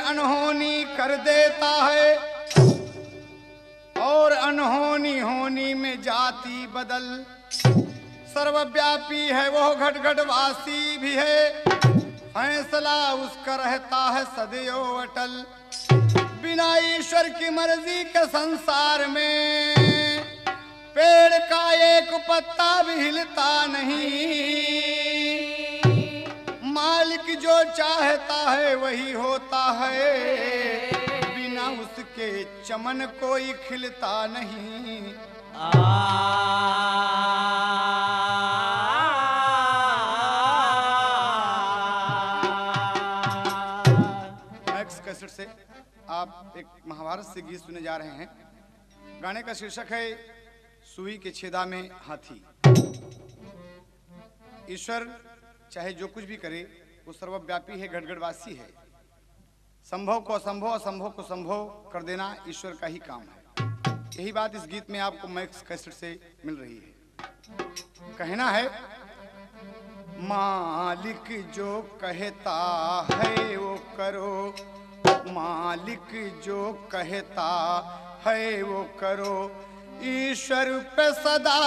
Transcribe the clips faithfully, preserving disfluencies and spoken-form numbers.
अनहोनी कर देता है और अनहोनी होनी में जाति बदल। सर्वव्यापी है वो घट घट वासी भी है, फैसला उसका रहता है सदैव अटल। बिना ईश्वर की मर्जी के संसार में पेड़ का एक पत्ता भी हिलता नहीं। मालिक जो चाहता है वही होता है, बिना उसके चमन कोई खिलता नहीं। मैक्स कैसेट से आप एक महाभारत से गीत सुने जा रहे हैं। गाने का शीर्षक है सुई के छेदा में हाथी। ईश्वर चाहे जो कुछ भी करे वो सर्वव्यापी है, घटघटवासी है। संभव को असंभव, असंभव को संभव कर देना ईश्वर का ही काम है। यही बात इस गीत में आपको मैक्स कैसेट से मिल रही है। कहना है मालिक जो कहता है वो करो, मालिक जो कहता है वो करो, ईश्वर पे सदा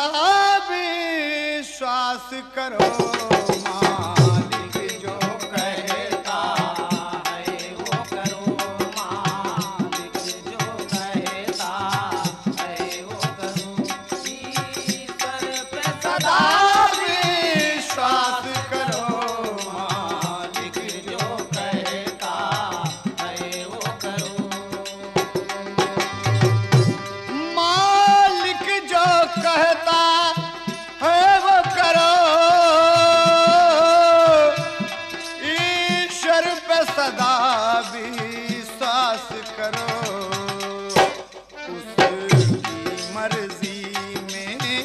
विश्वास करो। मालिक जो कहता है वो करो, मालिक जो कहता है वो करो, ईश्वर पे सदा विश्वास करो। मालिक जो कहता है वो करो, मालिक जो कहता है वो करो, ईश्वर पे सदा विश्वास करो। उसकी मर्जी में,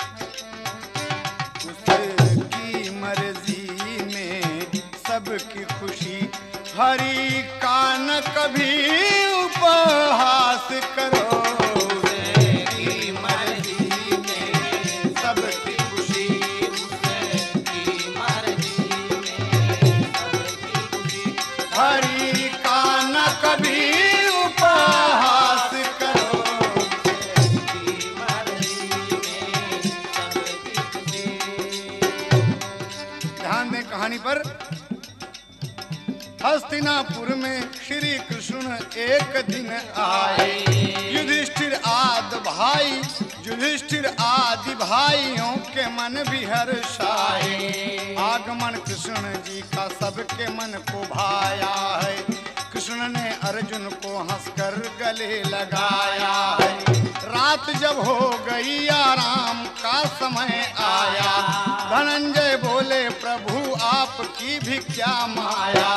उसकी मर्जी में सबकी खुशी, हरि का न कभी उपहास करो। उसकी मर्जी में सबकी खुशी, उसकी मर्जी में सबकी खुशी, हरि का न कभी उपहास करो। उसकी मर्जी में सबकी खुशी। ध्यान दें कहानी पर। हस्तिनापुर में श्री कृष्ण एक दिन आए, युधिष्ठिर आदि भाई, युधिष्ठिर आदि भाइयों के मन भी हर्षाए। आगमन कृष्ण जी का सबके मन को भाया है। कृष्ण ने अर्जुन को हंसकर गले लगाया है। रात जब हो गई आराम का समय आया, धनंजय बोले प्रभु आपकी भी क्या माया।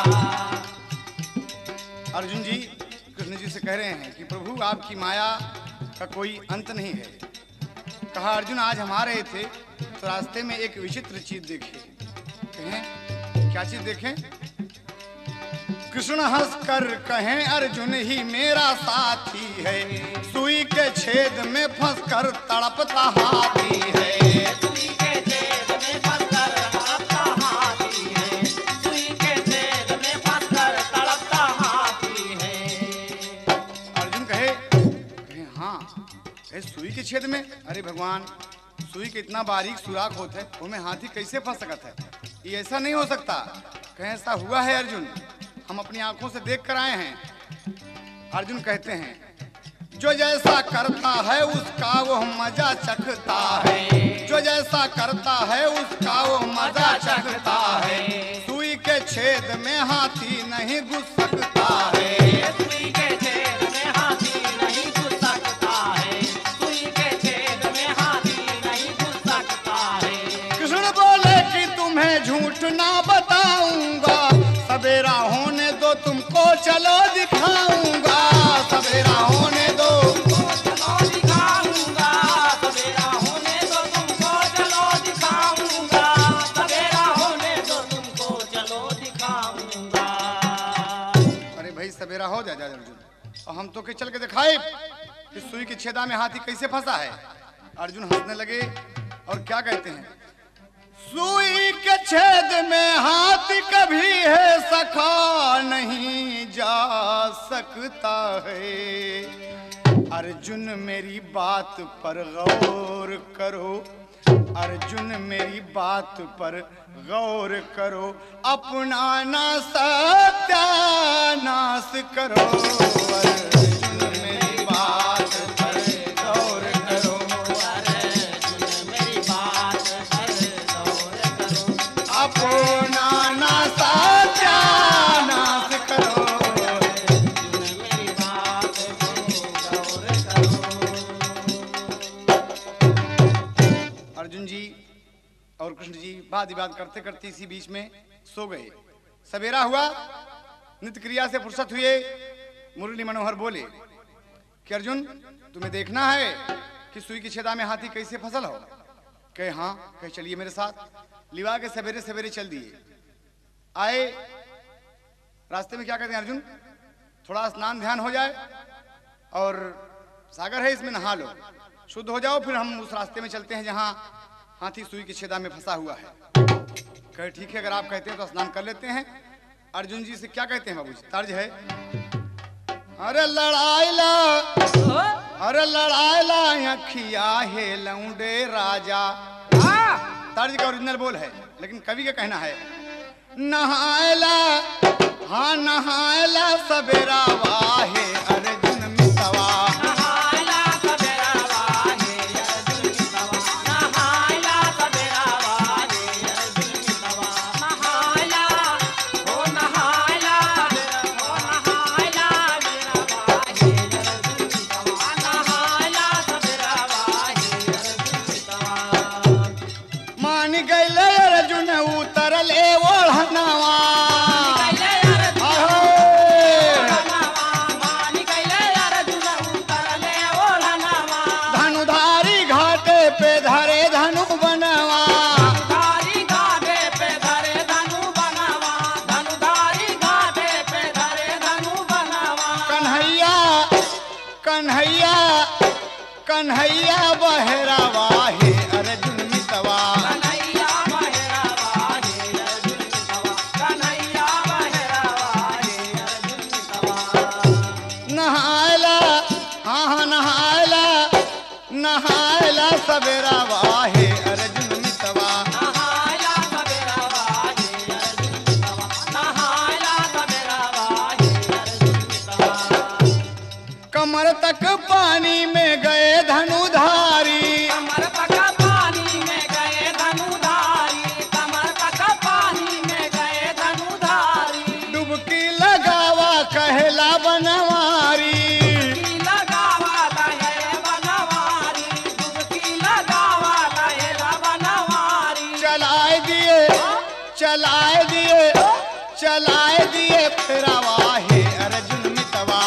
अर्जुन जी कृष्ण जी से कह रहे हैं कि प्रभु आपकी माया का कोई अंत नहीं है। कहा अर्जुन आज हम आ रहे थे तो रास्ते में एक विचित्र चीज देखी। कहें क्या चीज देखें? कृष्ण हंस कर कहें अर्जुन ही मेरा साथी है, सुई के छेद में फंस कर तड़पता हाथी है। सुई के छेद में फंस कर तड़पता हाथी है, सुई के छेद में फंस कर तड़पता हाथी है। अर्जुन कहे, कहे हाँ ए, सुई के छेद में? अरे भगवान सुई के इतना बारीक सुराख होता है, उसमें हाथी कैसे फंस सकता है? ये ऐसा नहीं हो सकता। कहे ऐसा हुआ है अर्जुन, हम अपनी आंखों से देख कर आए हैं। अर्जुन कहते हैं जो जैसा करता है उसका वो मजा चखता है, जो जैसा करता है उसका वो मजा चखता है। सुई के छेद में हाथी नहीं घुस सकता है, सुई के छेद में हाथी नहीं घुस सकता है, सुई के छेद में हाथी नहीं घुस सकता है। कृष्ण बोले कि तुम्हें झूठ ना बताऊंगा, सवेरा होने दो तुमको चलो दिखाऊंगा, सवेरा होने दो तुमको चलो दिखाऊंगा, सवेरा होने दो तुमको चलो दिखाऊंगा, सवेरा होने दो तुमको चलो दिखाऊंगा। अरे भाई सवेरा हो जा जा अर्जुन, और हम तो के चल के दिखाए कि सुई की छेदा में हाथी कैसे फंसा है। अर्जुन हंसने लगे और क्या कहते हैं, सुई के छेद में हाथ कभी है सखा नहीं जा सकता है। अर्जुन मेरी बात पर गौर करो, अर्जुन मेरी बात पर गौर करो, अपना ना सत्यानाश करो। अर्जुन मेरी बात पर गौर करो, अर्जुन मेरी बात पर गौर करो, अपना ना सत्यानाश करो। अर्जुन मेरी बात पर गौर करो। अर्जुन जी और कृष्ण जी बात विवाद करते करते इसी बीच में सो गए। सवेरा हुआ, नित्य क्रिया से फुर्सत हुए, मुरली मनोहर बोले कि अर्जुन तुम्हें देखना है कि सुई की छेदा में हाथी कैसे फसल हो। कहे हाँ, कहे चलिए मेरे साथ। लिवा के सवेरे सवेरे चल दिए। आए, रास्ते में क्या कहते हैं अर्जुन, थोड़ा स्नान ध्यान हो जाए और सागर है इसमें नहा लो, शुद्ध हो जाओ, फिर हम उस रास्ते में चलते हैं जहाँ हाथी सुई की छेदा में फंसा हुआ है। कहे ठीक है, अगर आप कहते हैं तो स्नान कर लेते हैं। अर्जुन जी से क्या कहते हैं बाबूजी, तर्ज है, अरे लड़ाई ला, अरे लड़ाई ला अखिया है लौंडे राजा। तर्ज का ओरिजिनल बोल है, लेकिन कवि का कहना है नहायला, हाँ नहायला सवेरा वाहे अर्जुन मितवा। कन्हैया बहरा वाहे अर्जुन मितवा, कन्हैया बहरा वाहे अर्जुन मितवा, कन्हैया बहरा वाहे अर्जुन मितवा। नहायला, हाँ हाँ नहायला, नहायला सवेरा वाहे अर्जुन मितवा, नहायला सवेरा वाहे अर्जुन मितवा, नहायला सवेरा वाहे अर्जुन मितवा। कमर तक पानी में गए धनुधारी, कमर तक पानी में गए धनुधारी, कमर तक पानी में गए धनुधारी। डुबकी लगावा कहला बनवारी, डुबकी लगावा कहे बनवारी, डुबकी लगावा कहला बनवारी। चलाए दिए, चलाए दिए, चलाए दिए फेरा वाहे अर्जुन मितवा,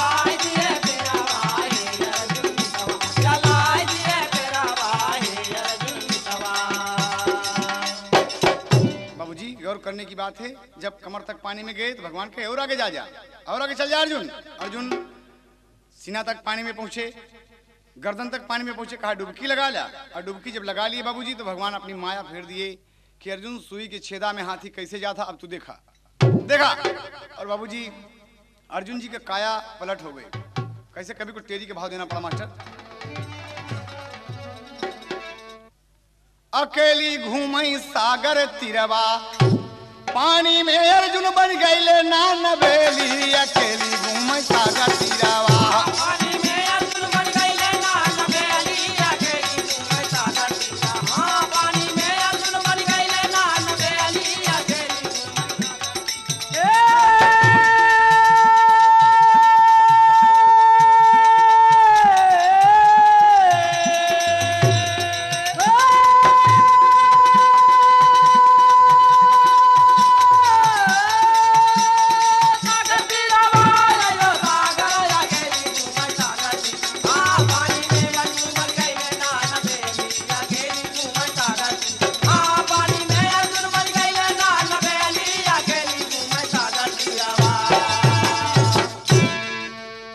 करने की बात है। जब कमर तक पानी में गए तो भगवान कहे और आगे जा जा, और आगे चल जा अर्जुन। अर्जुन सीना तक पानी में पहुंचे, गर्दन तक पानी में पहुंचे, कहा डुबकी लगा ला। और डुबकी जब लगा लिए बाबूजी तो भगवान अपनी माया फेर दिए कि अर्जुन सुई के छेदा में हाथी कैसे जाता, अब तू देखा देखा। और बाबूजी अर्जुन जी का काया पलट हो गई। कैसे, कभी को तेजी के भाव देना पड़ा मास्टर। अकेली घूमई सागर तिरवा, पानी में अर्जुन बन गईले नान बेली। अकेली घूमई सागर तिरवा, पानी में अर्जुन बन गईले नान बेली। अकेली घूमई सागर तिरवा, पानी में अर्जुन बन गईले नान बेली। अकेली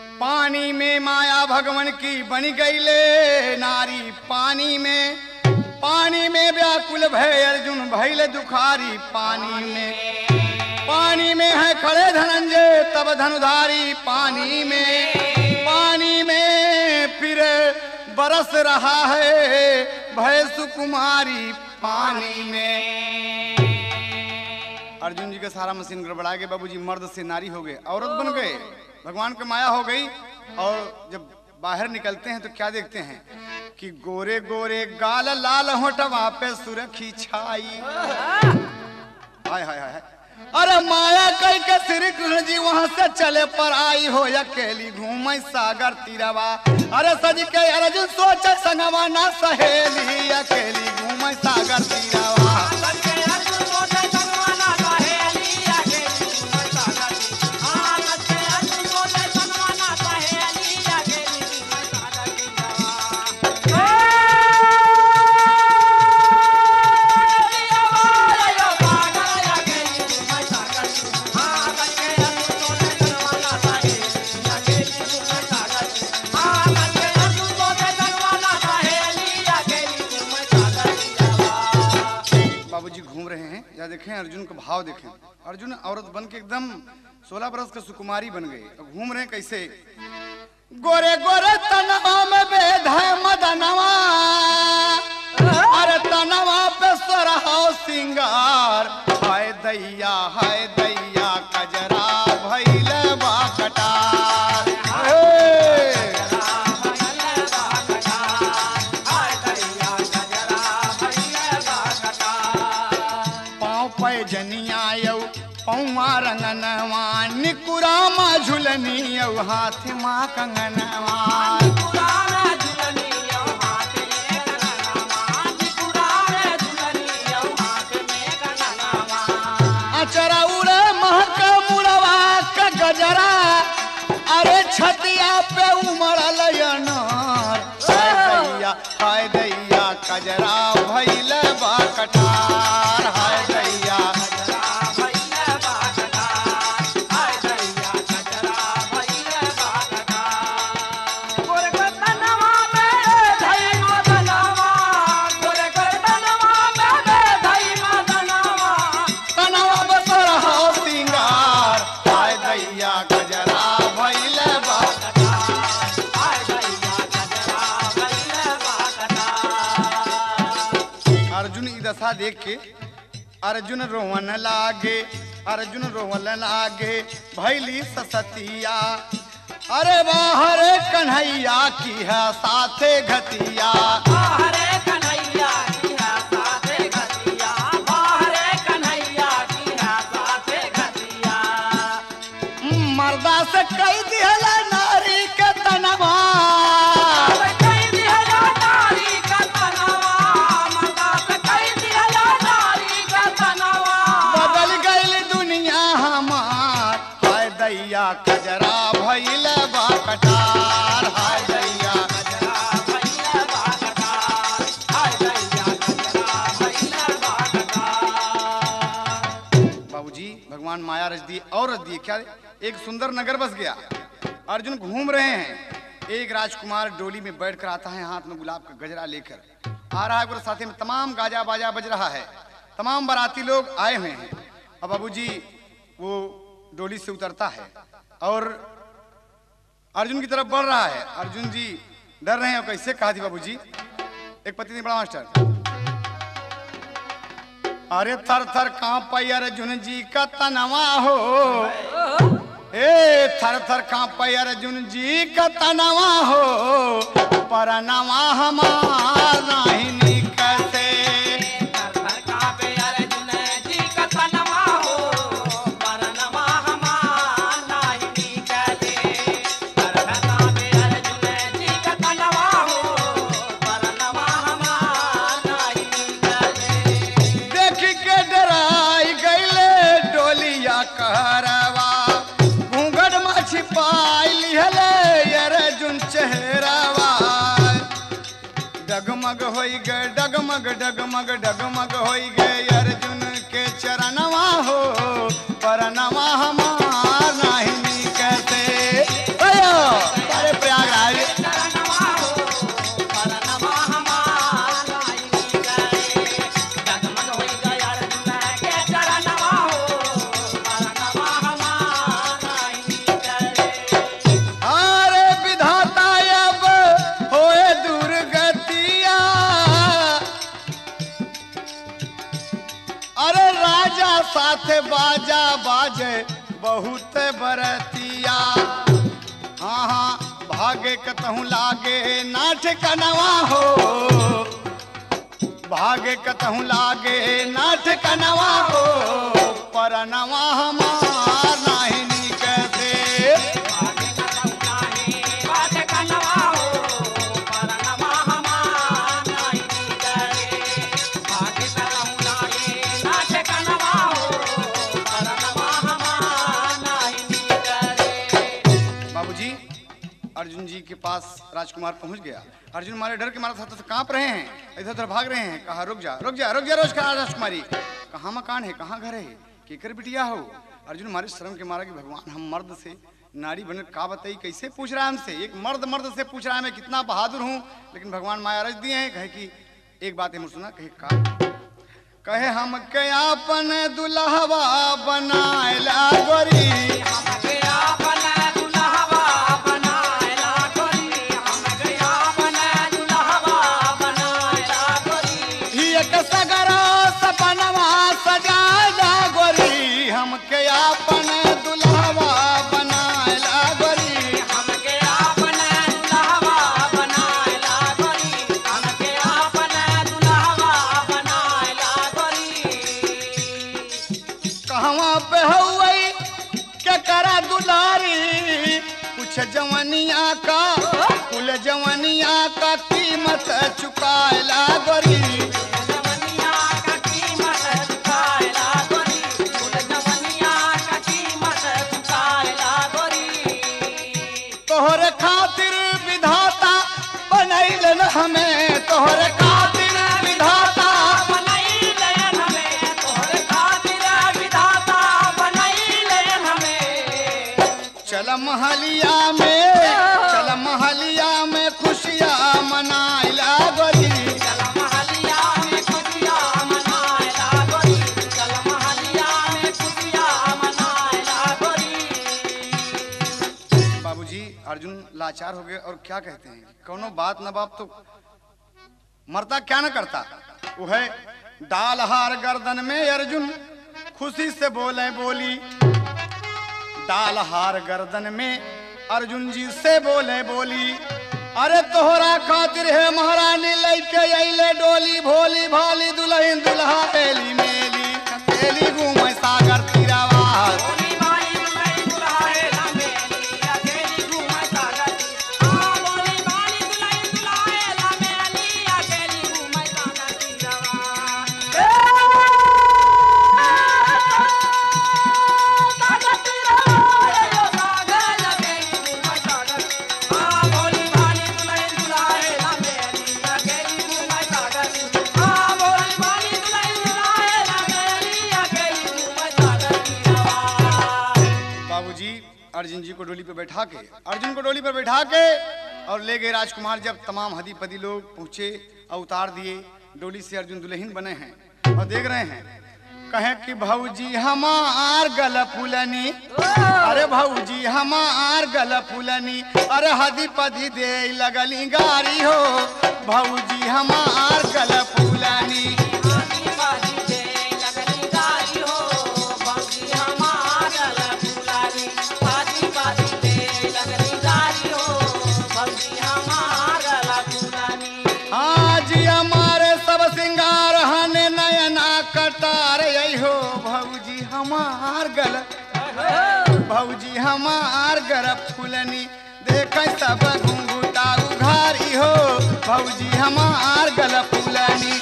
भगवान की बन गईले नारी, पानी में पानी में व्याकुल भय अर्जुन भइल दुखारी पानी में पानी में है खड़े धनंजय तब धनुधारी पानी में पानी में फिर बरस रहा है भय सुकुमारी पानी में। अर्जुन जी का सारा मशीन गड़बड़ा गया, बाबूजी मर्द से नारी हो गए, औरत बन गए, भगवान की माया हो गई। और जब बाहर निकलते हैं तो क्या देखते हैं कि गोरे गोरे गाल लाल होठवा पे सुरखी छाई। हाय हाय हाय, अरे माया कई के श्री कृष्ण जी वहां से चले पर आई हो अकेली घूमे सागर तीरवा। अरे सज के अर्जुन सोच संगवा ना सहेली अकेली घूमे सागर तीरवा। देखें अर्जुन का भाव देखें, अर्जुन औरत बन के एकदम सोलह बरस का सुकुमारी बन गई, घूम रहे कैसे। गोरे गोरे तनवा में वेद है मदनवा, अरे तनवा पे सरहा सिंगार। हाय दैया हाय दैया कजरा भइल बा कटार। जनिया यौ पौवा रंगनवा निकुरामा झुलनी यौ हाथ माँ कंगनवा। अचरा उड़े महक मुड़वा का गजरा, अरे छतिया पे उमड़ल अनार। हाय दैया हाय दैया कजरा भइल बा कटार। हाय दैया दशा देख के अर्जुन रोवन लागे, अर्जुन रोवन लागे भैली ससतिया। अरे बाहर कन्हैया की है साथे घतिया। बाहर कन्हैया की है साथे घतिया, बाहर कन्हैया की है साथे घतिया। मर्दा से कई दिहला नारी के तनवा, कजरा भइल बा कटार। हाय दैया कजरा भइल बा कटार। हाय दैया कजरा भइल बा कटार। बाबूजी भगवान माया रच दिए और रच दिए क्या, एक सुंदर नगर बस गया। अर्जुन घूम रहे हैं, एक राजकुमार डोली में बैठकर आता है, हाथ में गुलाब का गजरा लेकर आ रहा है। और साथ में तमाम गाजा बाजा बज रहा है, तमाम बाराती लोग आए हुए हैं। अब बाबूजी वो डोली से उतरता है और अर्जुन की तरफ बढ़ रहा है। अर्जुन जी डर रहे हैं, और कैसे कहा थी बाबूजी, एक पति ने बड़ा मास्टर, अरे थर थर कांपे अर्जुन जी का तनवा हो। ए थर थर कांपे अर्जुन जी का तनवा हो, परनवा हमार नहीं निकते। डगमग होई गए डगमग डगमग डगमग होई गए अर्जुन के चरणवा हो, परनवा हमार नहीं निकते। अरे प्रयागराज साथ बाजा बाजे बहुत बरतिया। हाँ हाँ भागे कतहूँ लागे नाठ कनवा हो, भागे कतहूँ लागे नाठ कनवा हो, परनवा हमार नाही निकसे। भागे कतहूँ लागे नाठ कनवा हो, परनवा हमार नाही निकसे। भागे कतहूँ लागे नाठ कनवा हो, परनवा हमार नाही निकसे। बाबूजी अर्जुन जी के पास राजकुमार पहुंच गया। अर्जुन मारे डर के मारे हाथ से कांप रहे हैं, इधर उधर भाग रहे हैं। कहा रुक जा रुक जा रुक जा रोज कहा राजकुमारी, कहाँ मकान है, कहाँ घर है, केकर बिटिया हो। अर्जुन मारे शर्म के मारा कि भगवान हम मर्द से नारी बने का बताई, कैसे पूछ रहा है हमसे, एक मर्द मर्द से पूछ रहा है मैं कितना बहादुर हूँ। लेकिन भगवान माया रच दिए हैं। कहे कि एक बात है मुझे सुना, कहे का कहे हम के अपन दुल्हवा बनाएला गोरी, जवनिया का कुल जवनिया का कीमत चुकाएला गोरी, जवनिया का कीमत चुकाएला गोरी, कुल जवनिया का कीमत चुकाएला गोरी। तोहरे खातिर विधाता बनैलन हमें, तोहरे खातिर विधाता बनैलन हमें, तोहरे खातिर विधाता बनैलन हमें। चल महलिया में चल महलिया में खुशियाँ मनाइला गोरी, चल महलिया में खुशियाँ मनाइला गोरी, चल महलिया में खुशियाँ मनाइला गोरी। बाबूजी अर्जुन लाचार हो गए और क्या कहते हैं, कौनो बात न बाप तो मरता क्या न करता। वो है डाल हार गर्दन में अर्जुन खुशी से बोले बोली, डाल हार गर्दन में अर्जुन जी से बोले बोली, अरे तोहरा खातिर है महारानी लैके अइले डोली, भोली भाली दुल्हन दुल्हा एली मेली, एली घूमे सागर तीरावा। अर्जुन जी को डोली पर बैठा के अर्जुन को डोली पर बैठा के और ले गए राजकुमार। जब तमाम हदी पदी लोग पहुंचे और उतार दिए डोली से, अर्जुन दुल्हन बने हैं और देख रहे हैं। कहे कि भौजी हमार गल फुलनी, अरे भौजी हमार गल फुलनी, अरे हदी पदी दे लगली गारी हो, भौजी हमार गल फुलनी। आज हमारे सब सिंगार हने नयना कटार हो, भौजी हमार गल भौजी हमार गर फुलनी, देख सब घुंघुटा उघारी हो, भौजी हमार गल फुलनी।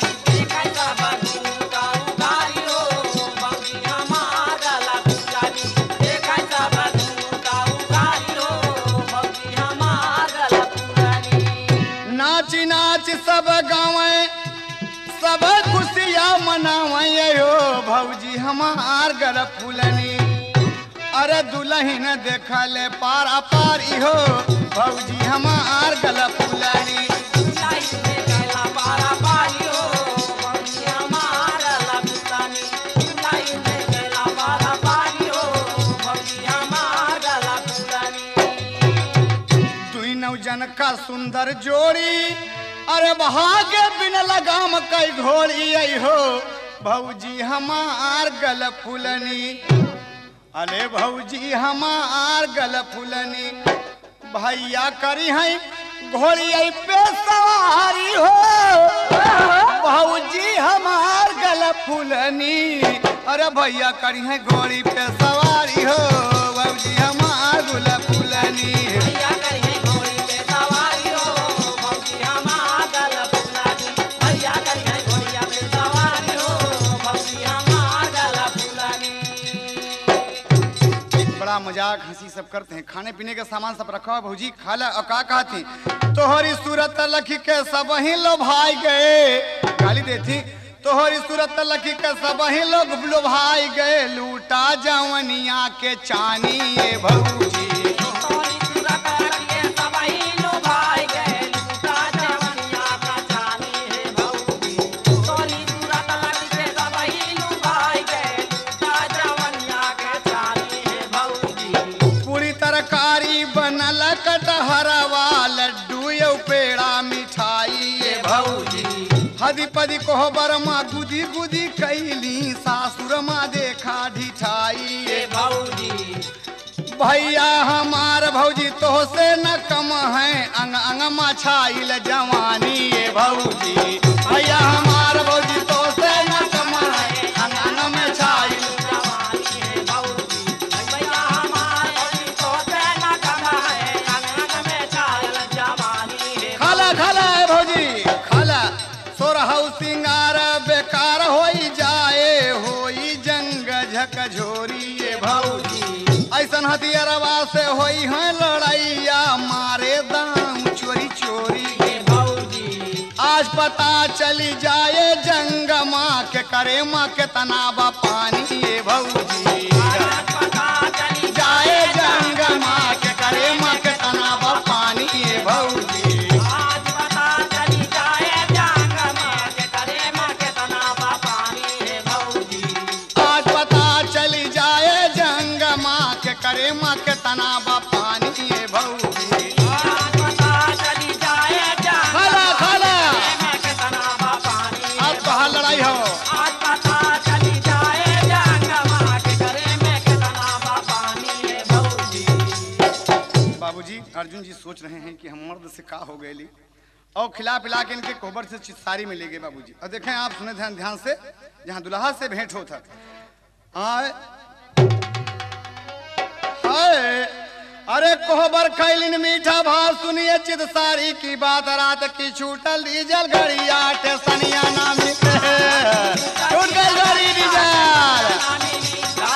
नाची नाच सब गावे सब खुशियाँ मनावे हो, भौजी हमार गर फुलनी, अरे दुल्हन देखले पारा पारी हो, भौजी हमार गल फुलनी। दुई नौजन का सुंदर जोड़ी, अरे भागे बिन लगाम कई घोड़ी आई हो, भौजी हमार गल फुलनी, अरे भौजी हमार गल फुलनी, भैया करी है घोड़ी पे सवारी हो। भौजी हमार गल फुलनी, अरे भैया करी है घोड़ी पे सवारी हो। भौजी हमार गल फुलनी, भैया करी है घोड़ी पे सवारी हो। भौजी हमार गल फुलनी, भैया करी है घोड़िया पे सवारी हो। भौजी हमार गल फुलनी। बड़ा मजाक हंसी सब करते हैं। खाने पीने का सामान सब रखा हो भौजी खा ला। और का कहती तोहरी सूरत लखी के सब ही लो भाई गए, गाली देती तोहरी सूरत लखी के सब ही लोग लो भाई गए, लूटा जवनिया के चानी ये भौजी। तोरी सूरत लखी के सब ही लो भाई गए, लूटा जवनिया का चानी है भौजी। तोरी सूरत लखी के सब ही लो भाई गए, लूटा जवनिया के चानी है भौजी। पूरी तरकारी बनल कटहरवा, लड्डू यौ पेड़ा मिठाई ये भौजी। हदी पदी कोहबर माँ गुदी गुदी कैली, सासुर माँ देखा ढिठाई ये भौजी। भैया हमार भौजी तो से न कम है, अंग अंग मछाइल जवानी ये भौजी। भैया हमार भौजी तो से न कम है, अंग अंग मछाइल जवानी है भौजी। भैया हमार भौजी तो से न कम है, अंग अंग में छायल जवानी है। खाला खाला है भौजी खाला। सोरहु सिंगार बेकार होई जाए, होई जंग झकझोरी ये भौजी। ऐसन हथियारवा से होई है लड़ैया, मारे दाम चोरी चोरी ये भौजी। आज पता चली जाए जंग माँ के करे माँ के तनावा पानी ये भौजी। आज पता चली जाए जंग माँ के करे माँ के तनावा पानी ये भौजी। आज पता चली जाए जंग माँ के करे माँ के तनावा पानी है भौजी। आज पता चली जाए जंग माँ के करे माँ के तनावा पानी ये भौजी। आज पता चली जाए जंग खाला खाला माँ के तनावा पानी अब कहाँ लड़ाई हो। आज पता चली जाए जंग माँ के करे में के तनावा पानी है भौजी। बाबूजी अर्जुन जी सोच रहे हैं कि हम मर्द से का हो गए और खिला पिला के इनके कोहबर से चित्सारी में ले गए बाबूजी। और देखें आप सुने ध्यान ध्यान से, जहाँ दुल्हा से भेंट होता आए हाय, अरे कोहबर खैलिन मीठा भाव सुनिए चित्सारी की बात, रात की छूटल डीजल घड़िया टेसनिया ना मिले, छूट गई घड़ी डीजल।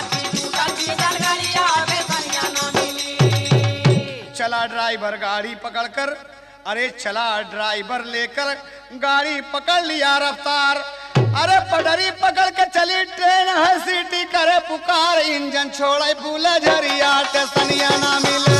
चला ड्राइवर गाड़ी पकड़कर, अरे चला ड्राइवर लेकर गाड़ी पकड़ लिया रफ्तार। अरे पटरी पकड़ के चली ट्रेन है, सीटी करे पुकार, इंजन छोड़े फूला झरिया टेसनिया ना मिले।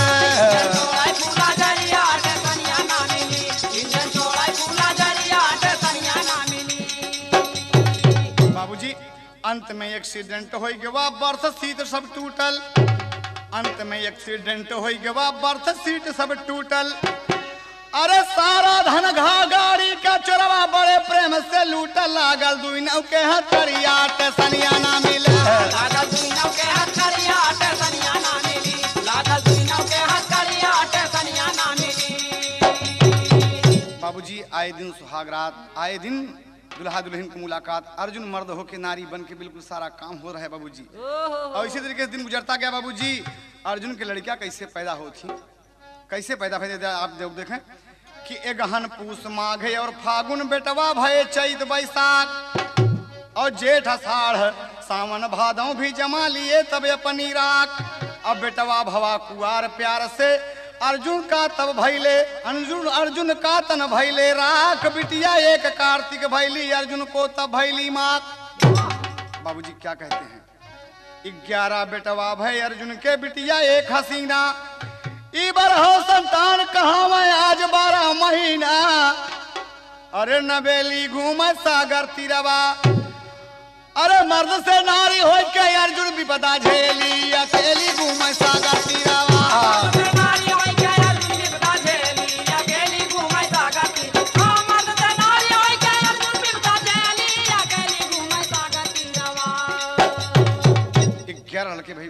बाबूजी अंत में एक्सीडेंट हो गया, बर्थ सीट सब टूटल। अंत में एक्सीडेंट हो गया, बर्थ सीट सब टूटल। अरे सारा धन घा गाड़ी का चोरवा बड़े प्रेम से लूटल, लागल दुई नौ के हथरिया टेसनिया ना मिले। बाबूजी आए दिन सुहाग रात, आए दिन दुल्हा दुल्हन की मुलाकात, अर्जुन मर्द होके नारी बन के बिल्कुल सारा काम हो रहा है बाबूजी। और इसी तरीके से दिन गुजरता गया बाबूजी। अर्जुन की लड़कियां कैसे पैदा होती, कैसे पैदा भय आप जब देखें कि एगहन पूस माघे और फागुन बेटवा भय चैत बैसाख और जेठ अषाढ़ सावन भादों भी जमा लिए तब अपनी राख। अब बेटवा भवा कुआर प्यार से अर्जुन का तब भैले, अर्जुन अर्जुन का तन भैले राख, बिटिया एक कार्तिक भैली अर्जुन को तब भैली माँ। बाबूजी क्या कहते हैं, ग्यारह बेटवा भय अर्जुन के बिटिया एक हसीना, इबर हो संतान कहाँ मैं आज बारह महीना। अरे नबेली घूम सागर तिरवा, अरे मर्द से नारी हो के अर्जुन विपदा झेली, अकेली घूम सागर तिरवा।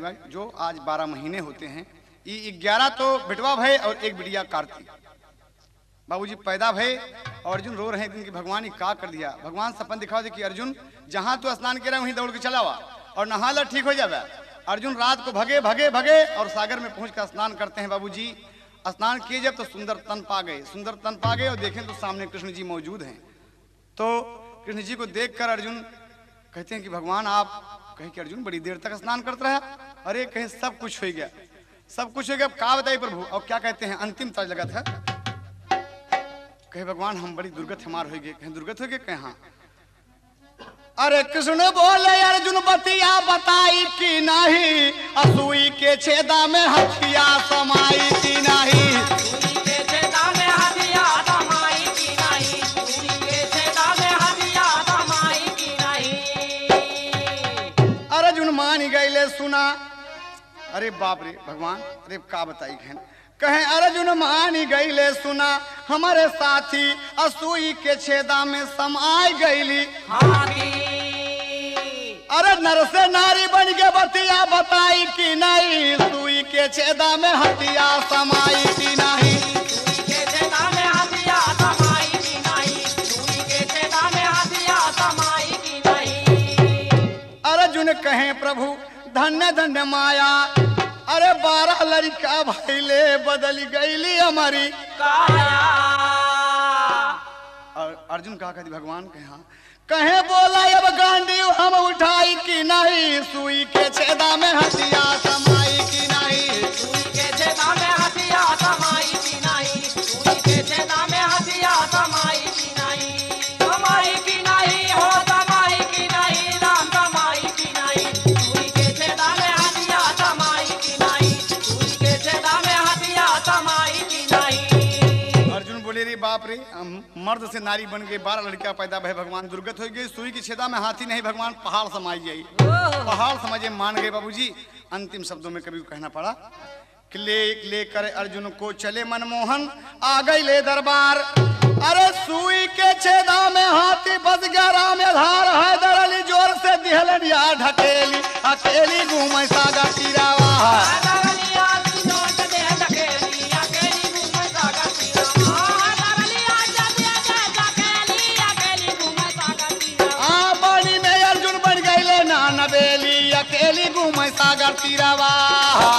भाई जो आज बारह महीने होते हैं, ये ग्यारह तो बिटवा भय और एक बिटिया कार्तिक। बाबूजी पैदा भय और अर्जुन रो रहे हैं कि भगवान ने का कर दिया। भगवान सपन दिखाओ दे कि अर्जुन जहां तू स्नान कर रहा वहीं दौड़ के चला हुआ और नहा ला ठीक हो जावे। अर्जुन रात को भगे भगे भगे और सागर में पहुंच कर स्नान करते हैं। बाबूजी स्नान किए जब तो सुंदर तन पा गए, सुंदर तन पा गए और देखें तो सामने कृष्ण जी मौजूद हैं। तो कृष्ण जी को देखकर अर्जुन कहते हैं कि भगवान आप कहे कि अर्जुन बड़ी देर तक स्नान करता रहा। अरे कहे सब कुछ हो गया, सब कुछ हो गया, अब का बताइए प्रभु। और क्या कहते हैं अंतिम तर्ज लगा था, कहे भगवान हम बड़ी दुर्गत हमार हो गए। कहे दुर्गत हो गए, कहे हाँ। अरे कृष्ण बोले अर्जुन बतिया बताई कि नहीं, असुई के छेदा में हथिया समाई कि नहीं। अर्जुन मान गईले सुना। अरे बाप रे भगवान, अरे का बताई कहन। कहे अर्जुन मान गईले सुना, हमारे साथी असुई के छेदा में समाई गईली। अरे नर से नारी बन के बतिया बताई कि नहीं, सुई के छेदा में हथिया समाई कि नहीं। अर्जुन कहे प्रभु धन्य धन्य माया, अरे बारह लड़का भाईले बदल गईली हमारी काया। और अर्जुन कहा कहती भगवान कहे हाँ। कहे बोला अब गांडी हम उठाई कि नहीं, सुई के छेदा में हथिया समाई कि नहीं। सुई के छेदा में हथिया समाई कि नहीं। सुई के छेदा में हथिया समाई कि नहीं। समाई कि नहीं हो समाई कि नहीं, राम समाई कि नहीं। सुई के छेदा में हथिया समाई कि नहीं। सुई के छेदा में हथिया समाई कि नहीं। अर्जुन बोले रे बाप रे, मर्द से नारी बन गए, बारह लड़कियां पैदा भय, भगवान दुर्गत हो गई। सुई की छेदा में हाथी नहीं, भगवान पहाड़ समाई जाई। पहाड़ समझे मान गए बाबूजी। अंतिम शब्दों में कभी कहना पड़ा कि ले लेकर अर्जुन को चले मनमोहन, आ गई ले दरबार। अरे सुई के छेदा में हाथी फंस गया, राम धार है दरली जोर से दिहलन या ढकेली, अकेली घूमे सागा तीरावा। अकेली घूमे सागर तीरावा।